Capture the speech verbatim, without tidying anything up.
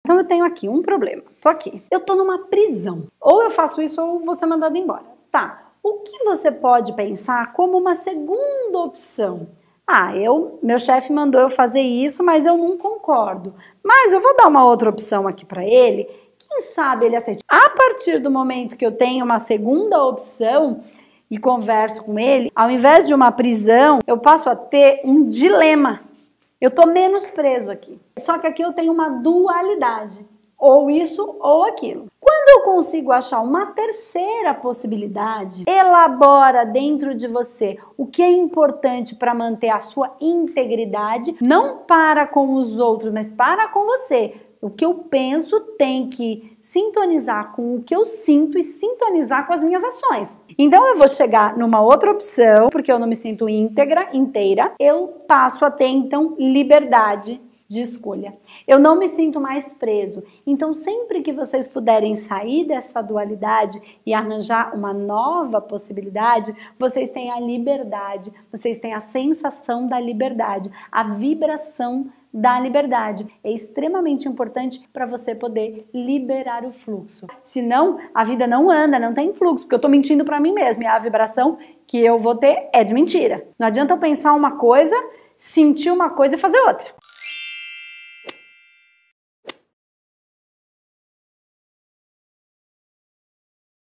Então eu tenho aqui um problema. Tô aqui. Eu tô numa prisão. Ou eu faço isso ou vou ser mandado embora. Tá. O que você pode pensar como uma segunda opção? Ah, eu, meu chefe mandou eu fazer isso, mas eu não concordo. Mas eu vou dar uma outra opção aqui para ele. Quem sabe ele aceita. A partir do momento que eu tenho uma segunda opção e converso com ele, ao invés de uma prisão, eu passo a ter um dilema. Eu tô menos preso aqui. Só que aqui eu tenho uma dualidade. Ou isso ou aquilo. Quando eu consigo achar uma terceira possibilidade, elabora dentro de você o que é importante para manter a sua integridade, não para com os outros, mas para com você. O que eu penso tem que sintonizar com o que eu sinto e sintonizar com as minhas ações. Então eu vou chegar numa outra opção, porque eu não me sinto íntegra, inteira, eu passo a ter então liberdade de escolha. Eu não me sinto mais preso. Então, sempre que vocês puderem sair dessa dualidade e arranjar uma nova possibilidade, vocês têm a liberdade, vocês têm a sensação da liberdade, a vibração da liberdade. É extremamente importante para você poder liberar o fluxo. Senão, a vida não anda, não tem fluxo, porque eu estou mentindo para mim mesma e a vibração que eu vou ter é de mentira. Não adianta eu pensar uma coisa, sentir uma coisa e fazer outra.